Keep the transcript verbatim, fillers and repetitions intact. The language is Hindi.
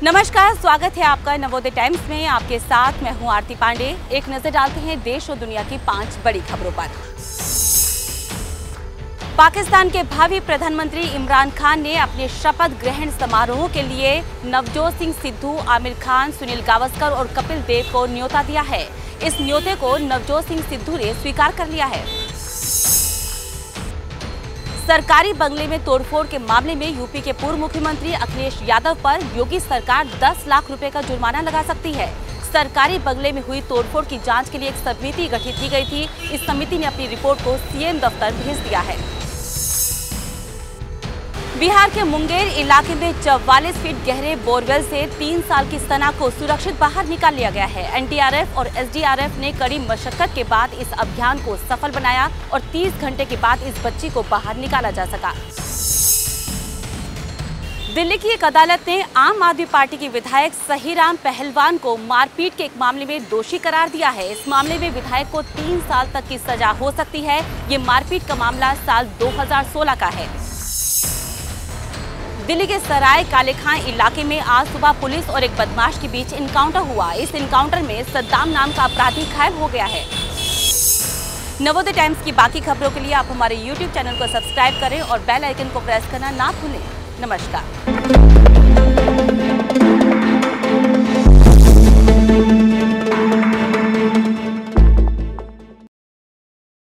नमस्कार, स्वागत है आपका नवोदय टाइम्स में। आपके साथ मैं हूं आरती पांडे। एक नजर डालते हैं देश और दुनिया की पांच बड़ी खबरों पर। पाकिस्तान के भावी प्रधानमंत्री इमरान खान ने अपने शपथ ग्रहण समारोह के लिए नवजोत सिंह सिद्धू, आमिर खान, सुनील गावस्कर और कपिल देव को न्योता दिया है। इस न्योते को नवजोत सिंह सिद्धू ने स्वीकार कर लिया है। सरकारी बंगले में तोड़फोड़ के मामले में यूपी के पूर्व मुख्यमंत्री अखिलेश यादव पर योगी सरकार दस लाख रुपए का जुर्माना लगा सकती है। सरकारी बंगले में हुई तोड़फोड़ की जांच के लिए एक समिति गठित की गई थी। इस समिति ने अपनी रिपोर्ट को सीएम दफ्तर भेज दिया है। बिहार के मुंगेर इलाके में चौवालीस फीट गहरे बोरवेल से तीन साल की सना को सुरक्षित बाहर निकाल लिया गया है। एनडीआरएफ और एसडीआरएफ ने कड़ी मशक्कत के बाद इस अभियान को सफल बनाया और तीस घंटे के बाद इस बच्ची को बाहर निकाला जा सका। दिल्ली की एक अदालत ने आम आदमी पार्टी के विधायक सहीराम पहलवान को मारपीट के एक मामले में दोषी करार दिया है। इस मामले में विधायक को तीन साल तक की सजा हो सकती है। ये मारपीट का मामला साल दो हज़ार सोलह का है। दिल्ली के सराय काले खां इलाके में आज सुबह पुलिस और एक बदमाश के बीच इनकाउंटर हुआ। इस इनकाउंटर में सद्दाम नाम का अपराधी घायल हो गया है। नवोदय टाइम्स की बाकी खबरों के लिए आप हमारे यूट्यूब चैनल को सब्सक्राइब करें और बेल आइकन को प्रेस करना ना भूलें। नमस्कार।